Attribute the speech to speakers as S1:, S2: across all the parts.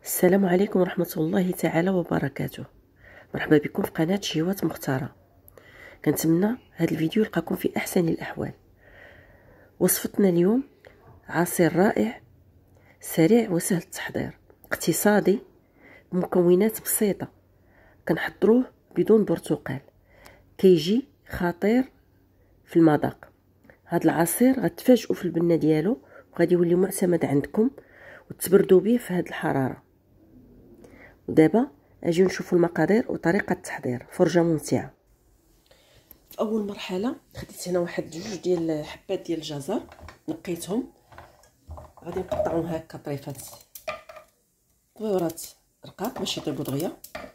S1: السلام عليكم ورحمة الله تعالى وبركاته. مرحبا بكم في قناة شهوات مختارة. كنتمنى هذا الفيديو يلقاكم في أحسن الأحوال. وصفتنا اليوم عصير رائع سريع وسهل التحضير، اقتصادي بمكونات بسيطة، كنحضروه بدون برتقال، كيجي خطير في المذاق. هذا العصير غتفاجئوا في البنة ديالو وغادي يولي معتمد عندكم وتبردوا به في هذه الحرارة. ودابا اجيو نشوفوا المقادير وطريقه التحضير، فرجه ممتعه. في اول مرحله خديت هنا واحد جوج ديال الحبات ديال الجزر، نقيتهم، غادي نقطعهم هكا طريفات طويورات رقاق باش يطيبوا دغيا.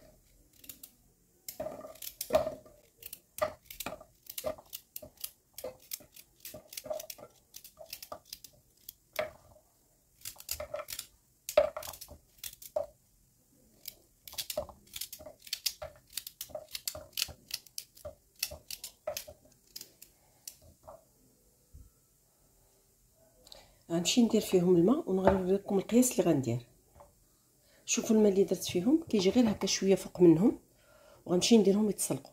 S1: غنمشي ندير فيهم الماء ونغرب لكم القياس اللي غندير. شوفوا الماء اللي درت فيهم كيجي غير هكا شويه فوق منهم، وغنمشي نديرهم يتسلقوا.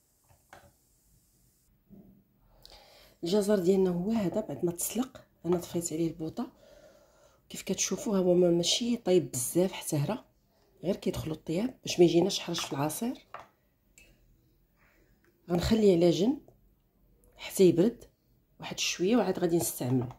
S1: الجزر ديالنا هو هذا، بعد ما تسلق انا طفيت عليه البوطه. كيف كتشوفوا هو ماشي طيب بزاف حتى هرا، غير كيدخلوا الطياب باش ما يجيناش حرش في العصير. غنخليه على جنب حتى يبرد واحد شويه وعاد غادي نستعملو.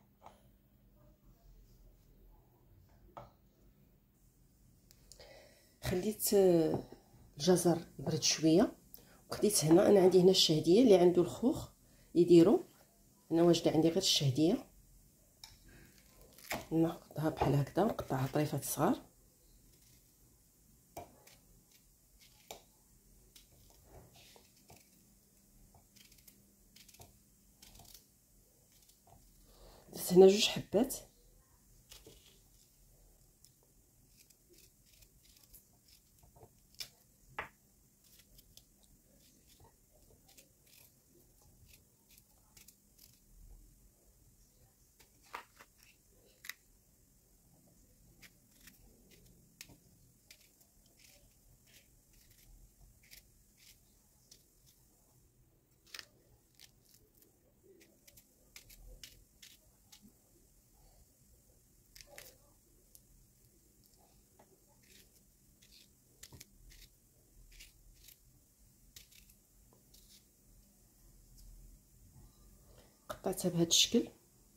S1: خليت الجزر يبرد شويه، وخديت هنا انا عندي هنا الشهديه اللي عنده الخوخ يديرو، انا واجده عندي غير الشهديه. ناخذها بحال هكذا ونقطعها طريفات صغار. درت هنا جوج حبات. قطعتها بهذا الشكل،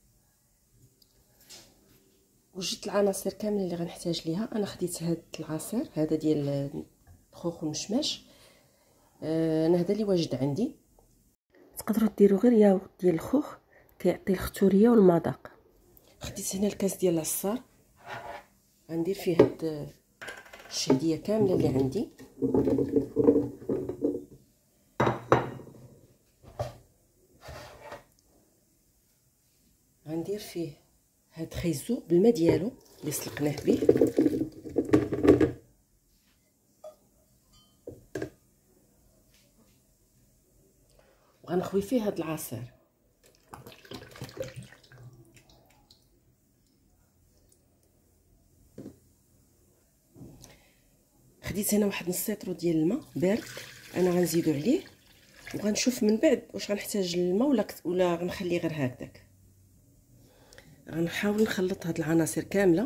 S1: وجدت العناصر كامله اللي غنحتاج ليها. انا خديت هذا العصير هذا ديال الخوخ والمشماش، انا هذا اللي واجد عندي. تقدروا ديروا غير ياغورت ديال الخوخ كيعطي الختوريه والمذاق. خديت هنا الكاس ديال العصار، غندير فيه هاد الشهديه كامله اللي عندي. غندير فيه هاد خيزو بالماء ديالو اللي سلقناه به، وغنخوي فيه هاد العصير. خديت هنا واحد نص لتر ديال الماء بارد، انا غنزيدو عليه وغنشوف من بعد واش غنحتاج الماء ولا غنخليه غير هكذاك. غنحاول نخلط هاد العناصر كامله.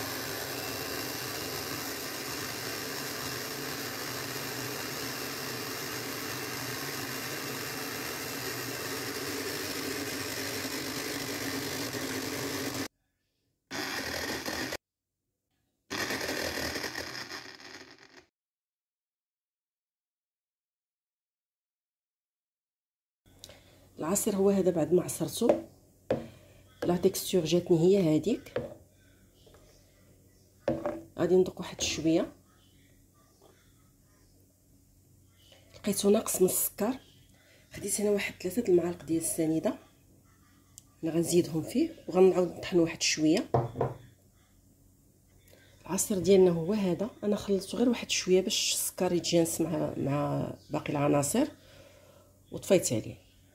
S1: العصير هو هذا، بعد ما عصرته لا تيكستور جاتني هي هذيك. غادي ندوق واحد شويه، لقيتو ناقص من السكر. خديت هنا واحد 3 المعالق ديال السنيده، انا غنزيدهم فيه وغنعاود نطحنو واحد شويه. العصير ديالنا هو هذا، انا خلطته غير واحد شويه باش السكر يتجانس مع باقي العناصر وطفيت عليه.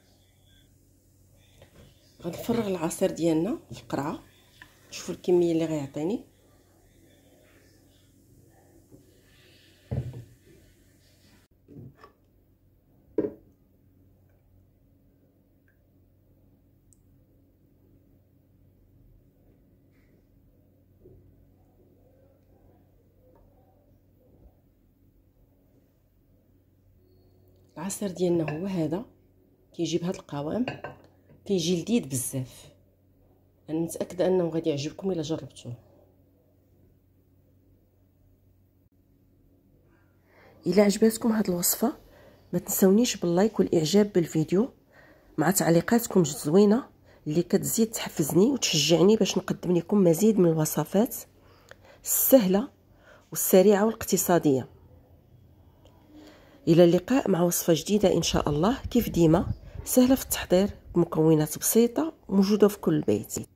S1: غنفرغ العصير ديالنا في القرعه، شوفوا الكميه اللي غيعطيني. العصير ديالنا هو هذا، كيجي بهذا القوام، كيجي لذيذ بزاف. انا متاكده انه غادي يعجبكم الا جربتوه. الا عجبتكم هذه الوصفه ما تنسونيش باللايك والاعجاب بالفيديو مع تعليقاتكم الزوينه اللي كتزيد تحفزني وتشجعني باش نقدم لكم مزيد من الوصفات السهله والسريعه والاقتصاديه. الى اللقاء مع وصفه جديده ان شاء الله، كيف ديما سهله في التحضير بمكونات بسيطه موجوده في كل بيت.